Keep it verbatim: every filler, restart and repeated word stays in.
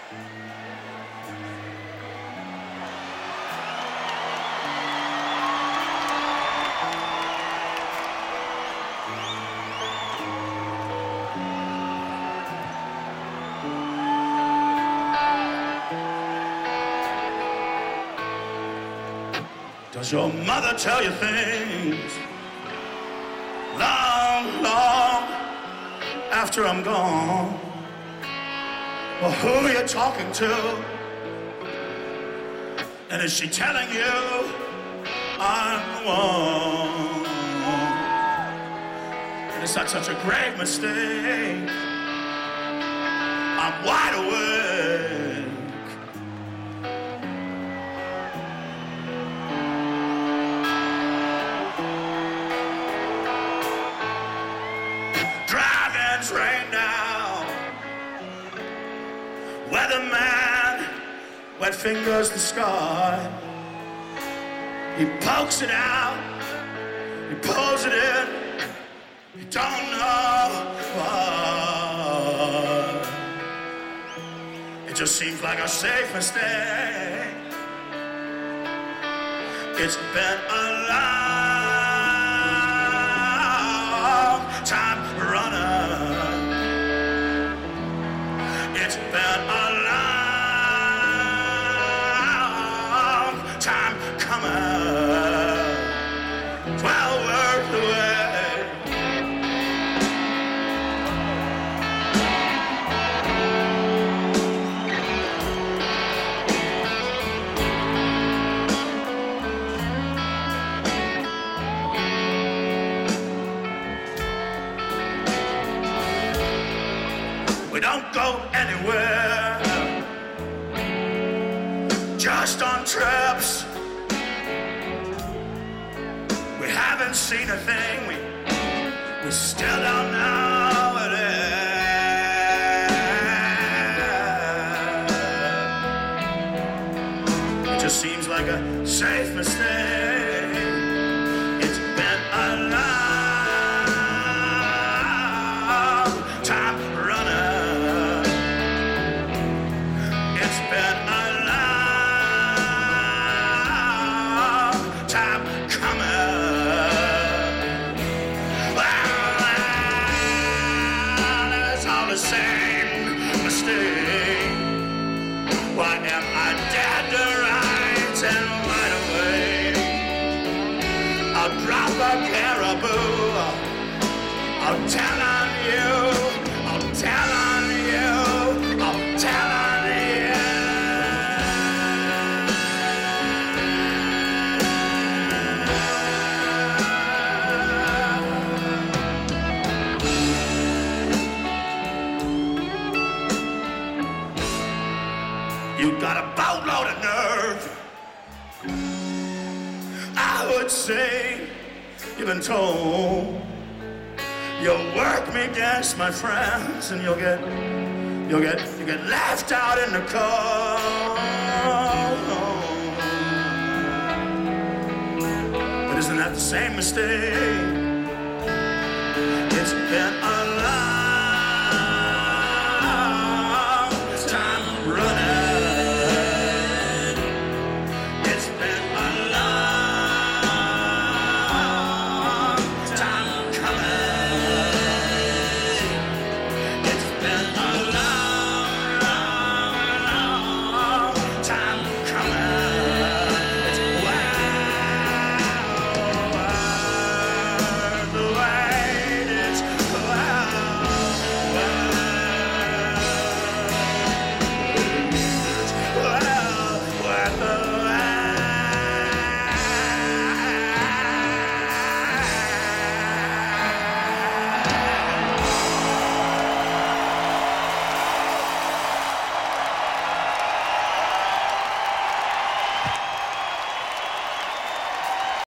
Does your mother tell you things long, long after I'm gone? Well, who are you talking to? And is she telling you I'm the one? And it's not such a grave mistake. I'm wide awake. Driving's rain down. Weatherman wet fingers the sky. He pokes it out. He pulls it in. You don't know why. It just seems like a safe mistake. It's been a long time running. It's been a long time coming. Well worth the wait. We don't go anywhere, just on trips. We haven't seen a thing, we, we still don't know what it is. It just seems like a safe mistake. It's been a long time running. It's been a long time coming. Well, it's all the same mistake. Why am I dead to rights and wide awake? I'll drop a caribou. I'll tell on you. I'll tell on you. I'll tell on you got a boatload of nerve. I would say you've been told you'll work me against my friends, and you'll get, you'll get, you get left out in the cold. But isn't that the same mistake? It's been a